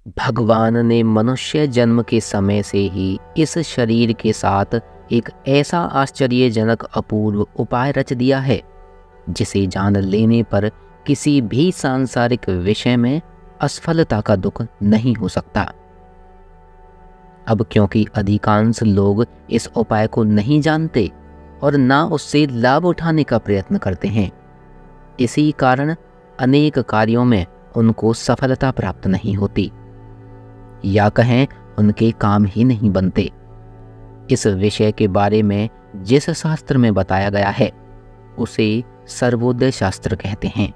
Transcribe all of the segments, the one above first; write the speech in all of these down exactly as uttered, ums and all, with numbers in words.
भगवान ने मनुष्य जन्म के समय से ही इस शरीर के साथ एक ऐसा आश्चर्यजनक अपूर्व उपाय रच दिया है जिसे जान लेने पर किसी भी सांसारिक विषय में असफलता का दुख नहीं हो सकता। अब क्योंकि अधिकांश लोग इस उपाय को नहीं जानते और ना उससे लाभ उठाने का प्रयत्न करते हैं, इसी कारण अनेक कार्यों में उनको सफलता प्राप्त नहीं होती, या कहें उनके काम ही नहीं बनते। इस विषय के बारे में जिस शास्त्र में बताया गया है उसे सर्वोदय शास्त्र कहते हैं।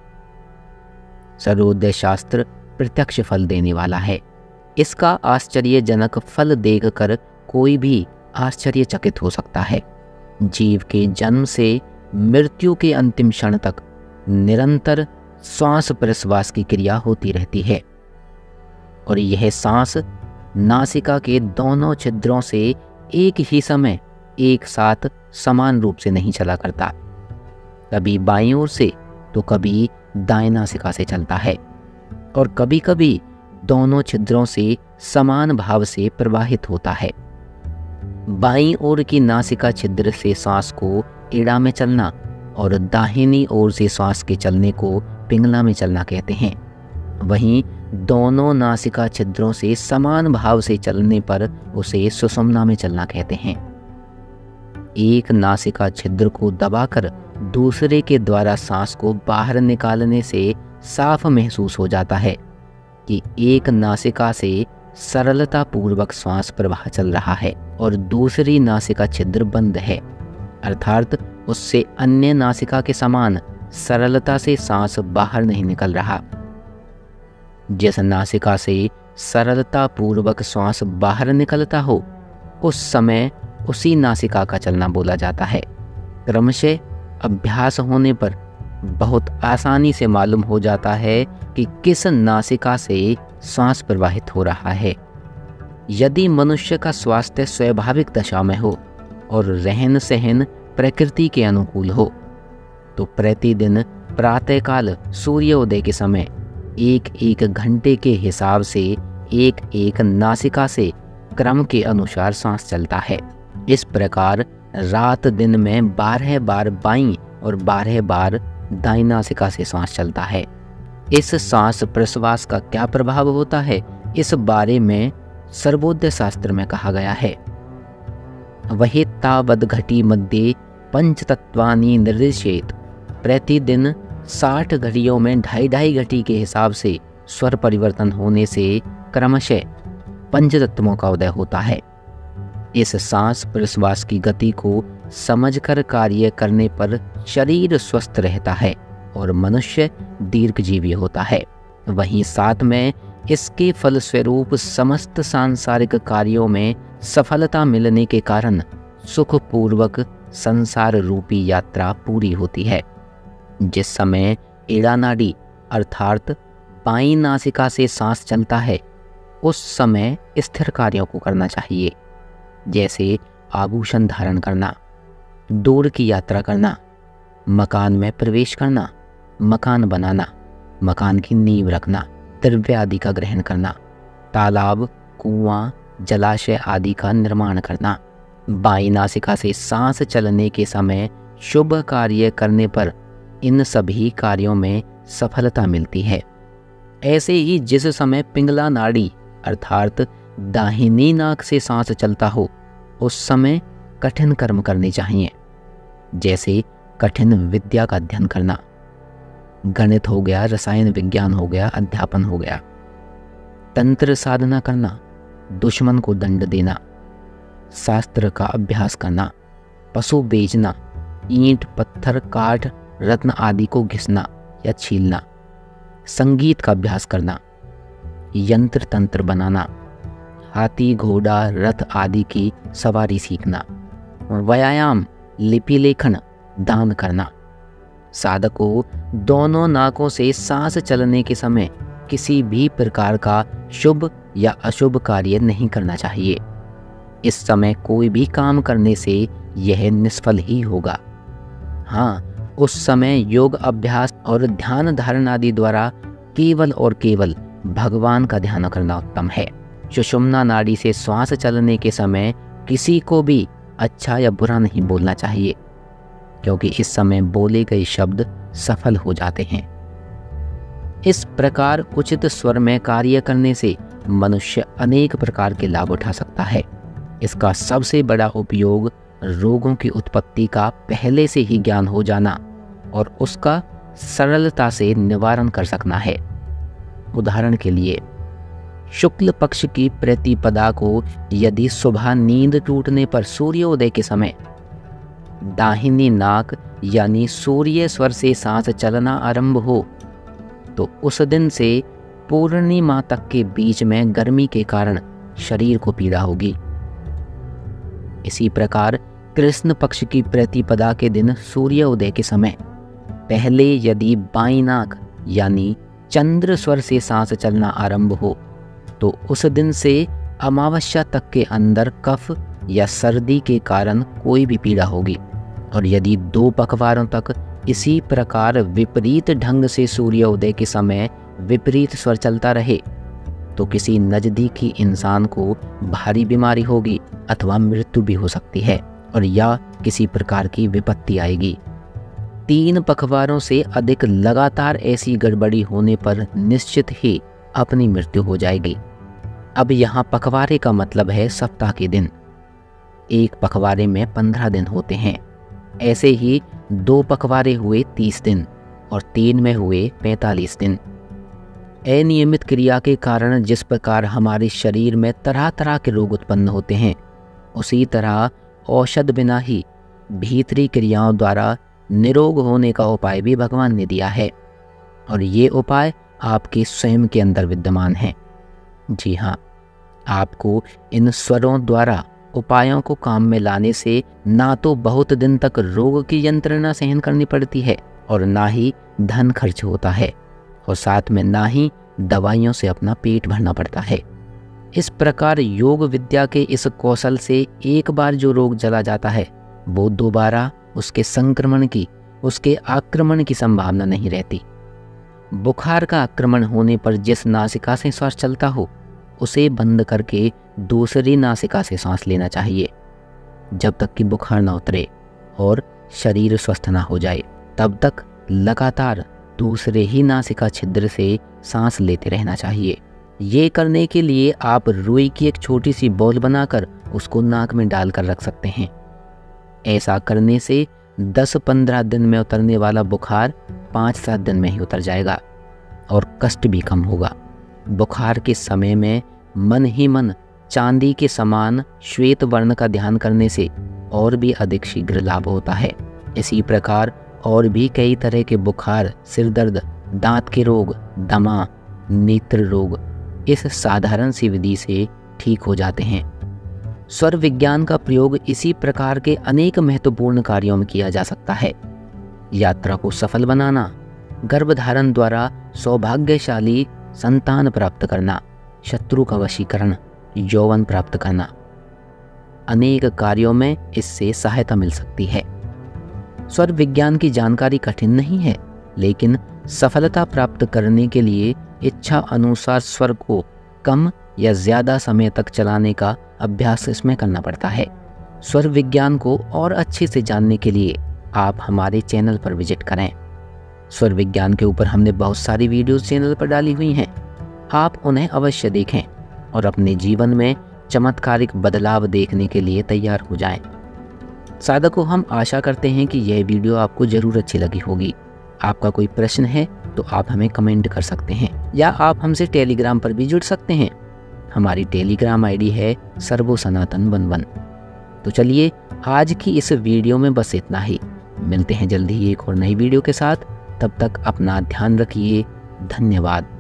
सर्वोदय शास्त्र प्रत्यक्ष फल देने वाला है। इसका आश्चर्यजनक फल देखकर कोई भी आश्चर्यचकित हो सकता है। जीव के जन्म से मृत्यु के अंतिम क्षण तक निरंतर श्वास प्रश्वास की क्रिया होती रहती है और यह सांस नासिका के दोनों छिद्रों से एक ही समय एक साथ समान रूप से नहीं चला करता। कभी बाईं ओर से तो कभी दाएं नासिका से चलता है और कभी कभी दोनों छिद्रों से समान भाव से प्रवाहित होता है। बाईं ओर की नासिका छिद्र से सांस को एड़ा में चलना और दाहिनी ओर से सांस के चलने को पिंगला में चलना कहते हैं। वहीं दोनों नासिका छिद्रों से समान भाव से चलने पर उसे सुषुम्ना में चलना कहते हैं। एक नासिका छिद्र को दबाकर दूसरे के द्वारा सांस को बाहर निकालने से साफ महसूस हो जाता है कि एक नासिका से सरलता पूर्वक श्वास प्रवाह चल रहा है और दूसरी नासिका छिद्र बंद है, अर्थात उससे अन्य नासिका के समान सरलता से सांस बाहर नहीं निकल रहा। जिस नासिका से सरलता पूर्वक श्वास बाहर निकलता हो उस समय उसी नासिका का चलना बोला जाता है। क्रमशः अभ्यास होने पर बहुत आसानी से मालूम हो जाता है कि किस नासिका से श्वास प्रवाहित हो रहा है। यदि मनुष्य का स्वास्थ्य स्वाभाविक दशा में हो और रहन सहन प्रकृति के अनुकूल हो तो प्रतिदिन प्रातःकाल सूर्योदय के समय एक एक घंटे के हिसाब से एक एक नासिका से क्रम के अनुसार सांस चलता है। इस प्रकार रात दिन में बारह बार बाईं और बारह बार दाईं नासिका से सांस चलता है। इस सांस प्रश्वास का क्या प्रभाव होता है इस बारे में सर्वोदय शास्त्र में कहा गया है। वही तावद घटी मध्य पंचतत्वानि निर्दिशेत। प्रतिदिन साठ घड़ियों में ढाई ढाई घटी के हिसाब से स्वर परिवर्तन होने से क्रमशः पंचतत्वों का उदय होता है। इस सांस प्रश्वास की गति को समझकर कार्य करने पर शरीर स्वस्थ रहता है और मनुष्य दीर्घजीवी होता है। वहीं साथ में इसके फलस्वरूप समस्त सांसारिक कार्यों में सफलता मिलने के कारण सुखपूर्वक संसार रूपी यात्रा पूरी होती है। जिस समय एड़ा नाड़ी अर्थात बाईं नासिका से सांस चलता है उस समय स्थिर कार्यों को करना चाहिए, जैसे आभूषण धारण करना, दूर की यात्रा करना, मकान में प्रवेश करना, मकान बनाना, मकान की नींव रखना, द्रव्य आदि का ग्रहण करना, तालाब, कुआं, जलाशय आदि का निर्माण करना। बाईं नासिका से सांस चलने के समय शुभ कार्य करने पर इन सभी कार्यों में सफलता मिलती है। ऐसे ही जिस समय पिंगला नाड़ी अर्थात दाहिनी नाक से सांस चलता हो उस समय कठिन कर्म करने चाहिए, जैसे कठिन विद्या का अध्ययन करना, गणित हो गया, रसायन विज्ञान हो गया, अध्यापन हो गया, तंत्र साधना करना, दुश्मन को दंड देना, शास्त्र का अभ्यास करना, पशु बेचना, ईंट पत्थर काठ रत्न आदि को घिसना या छीलना, संगीत का अभ्यास करना, यंत्र तंत्र बनाना, हाथी घोड़ा रथ आदि की सवारी सीखना, व्यायाम, लिपि लेखन, दान करना। साधक को दोनों नाकों से सांस चलने के समय किसी भी प्रकार का शुभ या अशुभ कार्य नहीं करना चाहिए। इस समय कोई भी काम करने से यह निष्फल ही होगा। हाँ, उस समय योग अभ्यास और ध्यान धारण आदि द्वारा केवल और केवल भगवान का ध्यान करना उत्तम है। सुषुम्ना नाड़ी से श्वास चलने के समय किसी को भी अच्छा या बुरा नहीं बोलना चाहिए, क्योंकि इस समय बोले गए शब्द सफल हो जाते हैं। इस प्रकार उचित स्वर में कार्य करने से मनुष्य अनेक प्रकार के लाभ उठा सकता है। इसका सबसे बड़ा उपयोग रोगों की उत्पत्ति का पहले से ही ज्ञान हो जाना और उसका सरलता से निवारण कर सकना है। उदाहरण के लिए, शुक्ल पक्ष की प्रतिपदा को यदि सुबह नींद टूटने पर सूर्योदय के समय दाहिनी नाक यानी सूर्य स्वर से सांस चलना आरंभ हो तो उस दिन से पूर्णिमा तक के बीच में गर्मी के कारण शरीर को पीड़ा होगी। इसी प्रकार कृष्ण पक्ष की प्रतिपदा के दिन सूर्योदय के समय पहले यदि बाईं नाक यानी चंद्र स्वर से सांस चलना आरंभ हो तो उस दिन से अमावस्या तक के अंदर कफ या सर्दी के कारण कोई भी पीड़ा होगी। और यदि दो पखवारों तक इसी प्रकार विपरीत ढंग से सूर्योदय के समय विपरीत स्वर चलता रहे तो किसी नजदीकी इंसान को भारी बीमारी होगी अथवा मृत्यु भी हो सकती है और या किसी प्रकार की विपत्ति आएगी। तीन पखवारों से अधिक लगातार ऐसी गड़बड़ी होने पर निश्चित ही अपनी मृत्यु हो जाएगी। अब यहाँ पखवारे का मतलब है सप्ताह के दिन। एक पखवारे में पंद्रह दिन होते हैं। ऐसे ही दो पखवारे हुए तीस दिन और तीन में हुए पैंतालीस दिन। अनियमित क्रिया के कारण जिस प्रकार हमारे शरीर में तरह तरह के रोग उत्पन्न होते हैं, उसी तरह औषध बिना ही भीतरी क्रियाओं द्वारा निरोग होने का उपाय भी भगवान ने दिया है और ये उपाय आपके स्वयं के अंदर विद्यमान है। जी हाँ, आपको इन स्वरों द्वारा उपायों को काम में लाने से ना तो बहुत दिन तक रोग की यंत्रणा सहन करनी पड़ती है और ना ही धन खर्च होता है और साथ में ना ही दवाइयों से अपना पेट भरना पड़ता है। इस प्रकार योग विद्या के इस कौशल से एक बार जो रोग चला जाता है वो दोबारा उसके संक्रमण की, उसके आक्रमण की संभावना नहीं रहती। बुखार का आक्रमण होने पर जिस नासिका से श्वास चलता हो उसे बंद करके दूसरी नासिका से सांस लेना चाहिए जब तक कि बुखार ना उतरे और शरीर स्वस्थ ना हो जाए। तब तक लगातार दूसरे ही नासिका छिद्र से सांस लेते रहना चाहिए। ये करने के लिए आप रुई की एक छोटी सी बॉल बनाकर उसको नाक में डालकर रख सकते हैं। ऐसा करने से दस पंद्रह दिन में उतरने वाला बुखार पाँच सात दिन में ही उतर जाएगा और कष्ट भी कम होगा। बुखार के समय में मन ही मन चांदी के समान श्वेत वर्ण का ध्यान करने से और भी अधिक शीघ्र लाभ होता है। इसी प्रकार और भी कई तरह के बुखार, सिर दर्द, दांत के रोग, दमा, नेत्र रोग इस साधारण सी विधि से ठीक हो जाते हैं। स्वर विज्ञान का प्रयोग इसी प्रकार के अनेक महत्वपूर्ण कार्यों में किया जा सकता है। यात्रा को सफल बनाना, गर्भधारण द्वारा सौभाग्यशाली संतान प्राप्त करना, शत्रु का वशीकरण, यौवन प्राप्त करना, अनेक कार्यों में इससे सहायता मिल सकती है। स्वर विज्ञान की जानकारी कठिन नहीं है, लेकिन सफलता प्राप्त करने के लिए इच्छा अनुसार स्वर को कम या ज़्यादा समय तक चलाने का अभ्यास इसमें करना पड़ता है। स्वर विज्ञान को और अच्छे से जानने के लिए आप हमारे चैनल पर विजिट करें। स्वर विज्ञान के ऊपर हमने बहुत सारी वीडियोस चैनल पर डाली हुई हैं, आप उन्हें अवश्य देखें और अपने जीवन में चमत्कारिक बदलाव देखने के लिए तैयार हो जाएं। साधकों, हम आशा करते हैं कि यह वीडियो आपको ज़रूर अच्छी लगी होगी। आपका कोई प्रश्न है तो आप हमें कमेंट कर सकते हैं या आप हमसे टेलीग्राम पर भी जुड़ सकते हैं। हमारी टेलीग्राम आईडी है सर्वो सनातन वन वन। तो चलिए, आज की इस वीडियो में बस इतना ही। मिलते हैं जल्दी ही एक और नई वीडियो के साथ। तब तक अपना ध्यान रखिए। धन्यवाद।